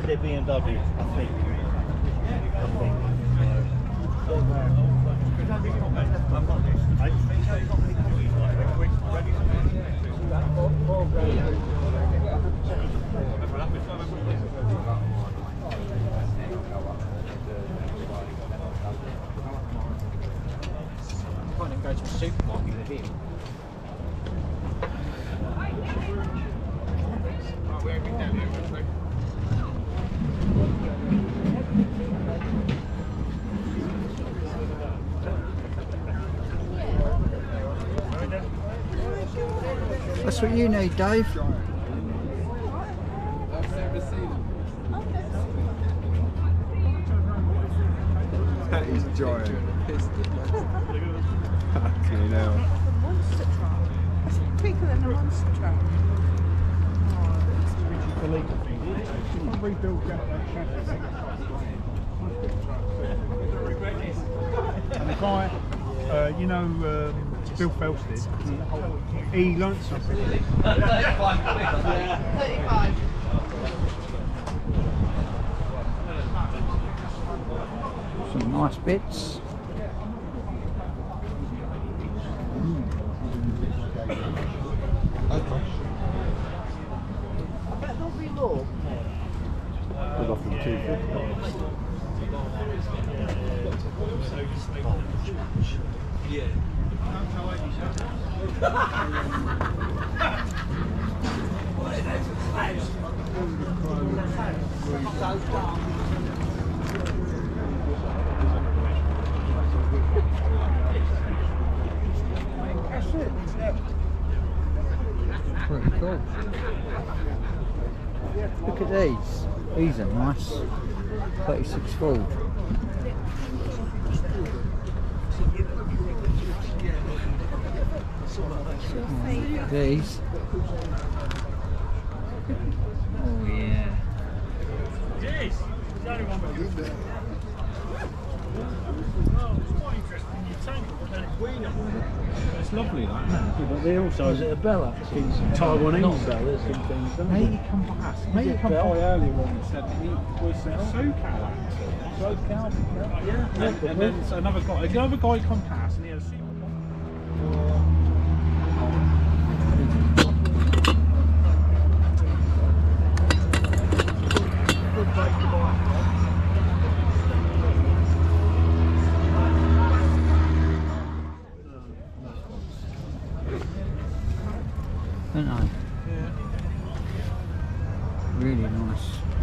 their BMW, I think. Can't even go to a supermarket with him. That's what you need, Dave. I've never seen them. That is giant. Fucking hell. Monster truck. That's bigger than a monster truck. And the guy, you know, Bill Phelps did, he learnt something. 35. Some nice bits. Good off in 250. Pretty cool. Look at these. These are nice. 36 Ford. These. Oh yeah. It's lovely, that, isn't it? But they also, is it a Bella? Taiwanese Not Bellas and things, don't Maybe they? come by. Maybe come by earlier on and said he was SoCal actor. SoCal? Yeah. And then another guy come past and he had a Don't I? Yeah. Really nice.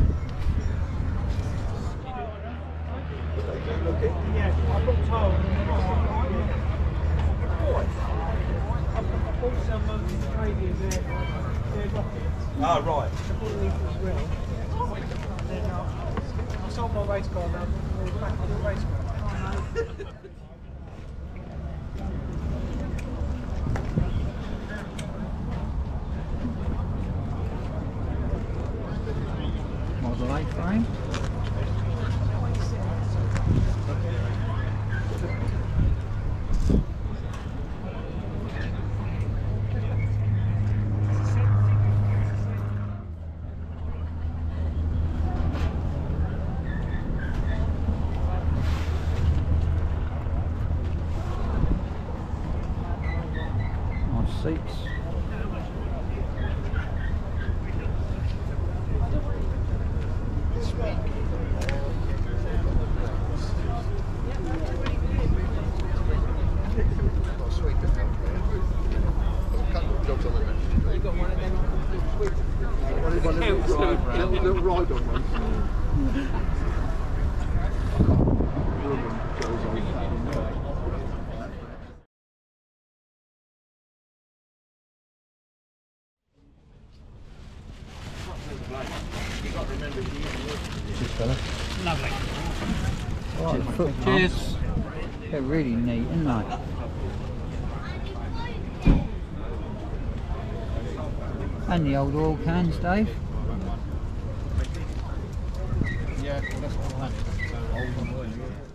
Yeah, I've got told. I bought some Canadian there rockets. Ah, right. I bought these as well. And then I sold my race car now. I'm back on the race car. Model 8 frame. Nice seats. Little ride on one. Lovely. Cheers. They're really neat, aren't they? And the old oil cans, Dave. Yeah, well, that's what I had. So old and oily.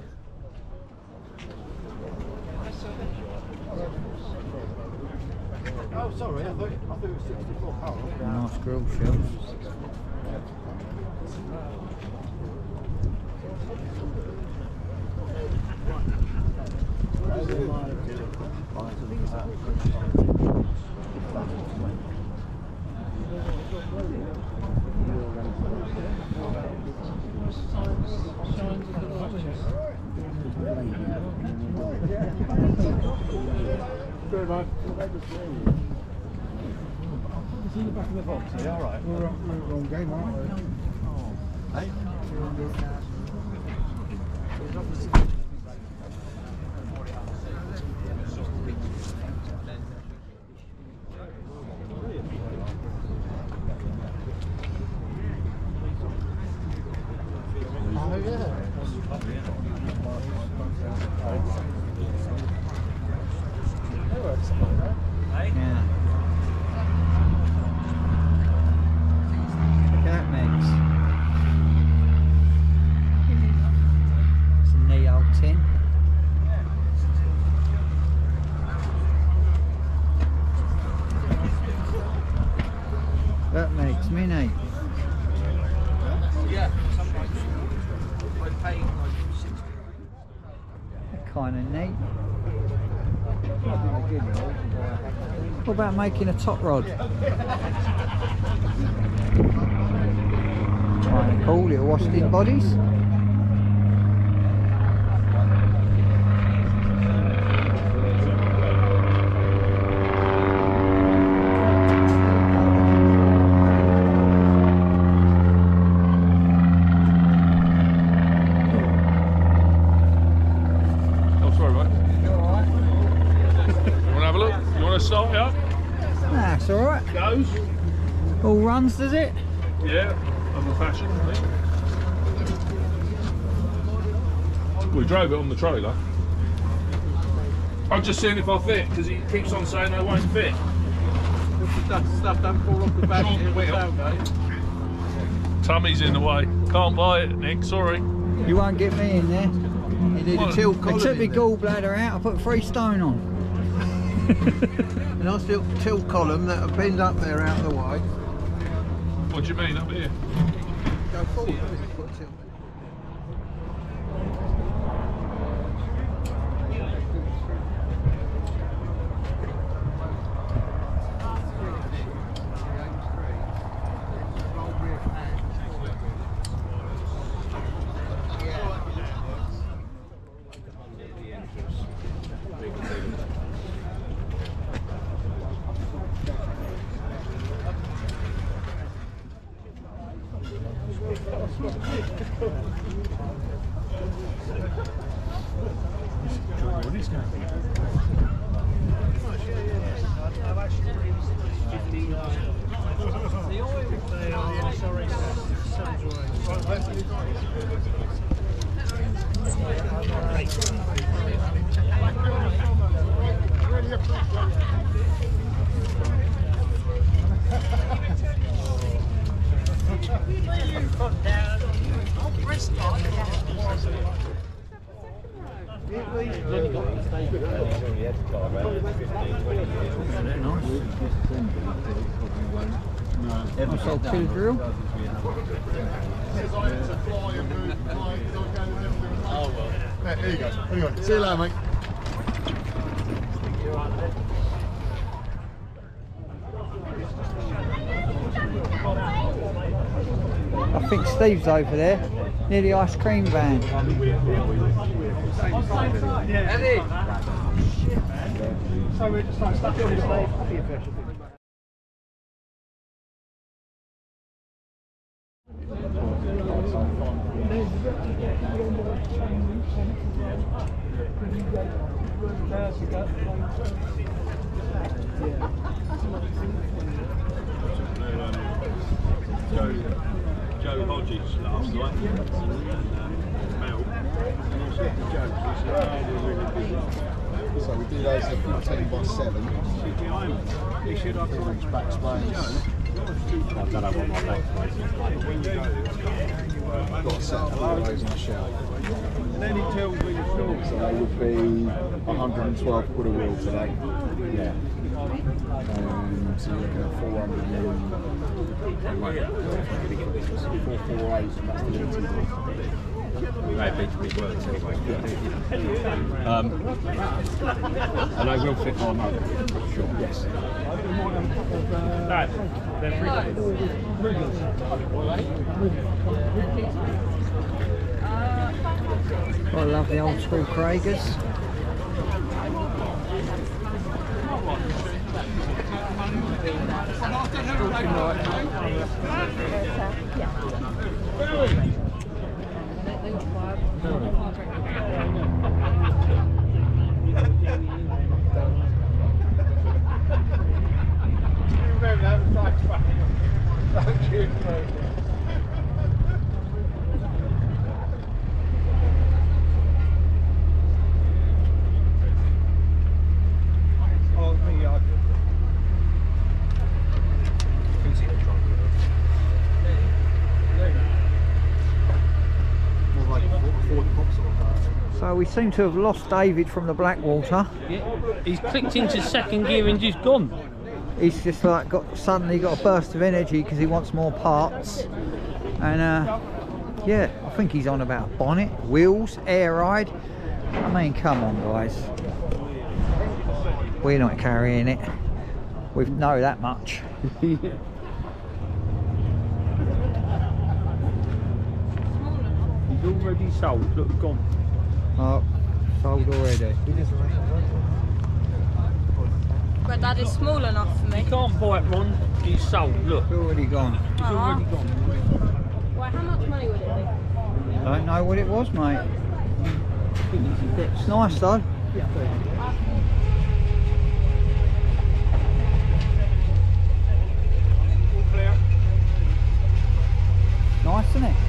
Oh, sorry, I thought it was 64 pounds. Nice grill shells. Good, mate. It's in the back of the box, are you alright? We're on game, aren't we? Hey? That makes mini. Yeah, sometimes I pay like 60. Kind of neat. What about making a top rod? Kind of cool, little washed in bodies. Start up. That's alright. Goes. All runs, does it? Yeah, other fashion, I think. We drove it on the trailer. I'm just seeing if I fit, because he keeps on saying I won't fit. Stuff don't fall off the back Short here, wheel. tailgate. Tummy's in the way. Can't buy it, Nick, sorry. You won't get me in there. You need What? a tilt I column took my in there. gallbladder out, I put 3 stone on. A nice little tilt column that'll bend up there out of the way. What do you mean, up here? Go forward, put a tilt. Nice old two drill. There you go. Anyway, see you later, mate. I think Steve's over there, near the ice cream van. Eddie! So we're just like stuck in this coffee official. Joe Hodges last night, Mel, and I said to Joe, he said, oh, we're really busy. So we do those at 15 by 7. He said, I thought, Back sprays. I don't know what my back is. Got a set of all those on the shelf. And then he tells me the story So they would be 112 quid a wheel today. Yeah. So you're looking at 448, and that's the limited. Right, big words anyway. And I will fit my motor, sure. Yes. Dad, they're I love the old school Kraigers. So we seem to have lost David from the Blackwater. Yeah, he's clicked into second gear and just gone. He's just like suddenly got a burst of energy because he wants more parts. And yeah, I think he's on about bonnet, wheels, air ride. I mean, come on guys. We're not carrying it. We know that much. He's already sold, look, gone. Oh, sold already. But that is small enough for me. You can't buy it, Ron. He's sold, look. It's already gone. He's already gone. Why, how much money would it be? I don't know what it was, mate. It's nice though. Nice, isn't it?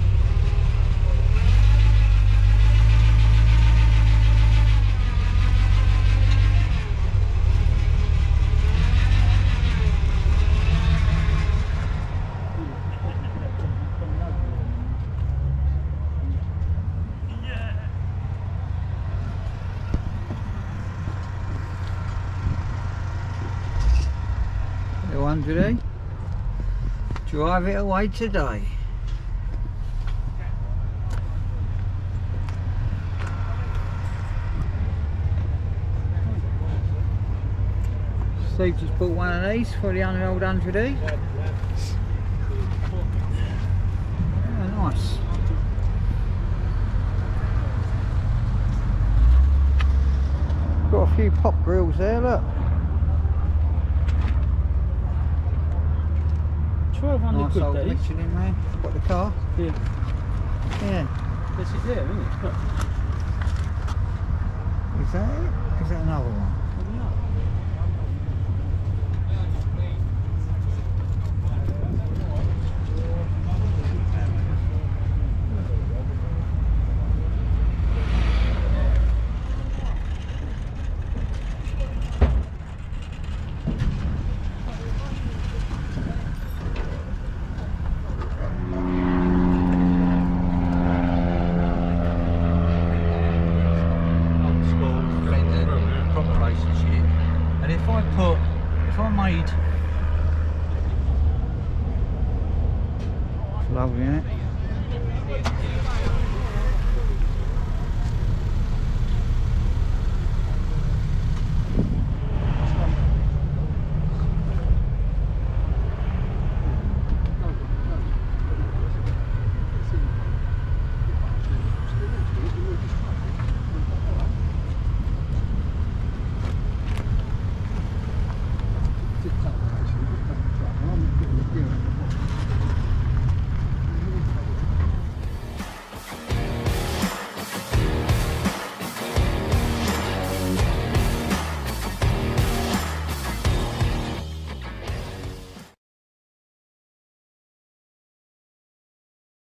Today, drive it away today. Steve just bought one of these for the old 100E. Oh, nice. Got a few pop grills there, look. 1200 nice quid old these. Michelin man. Got the car. Yeah. Yeah. This is there, isn't it? Look. Is that it? Is that another one? Lovely, isn't it?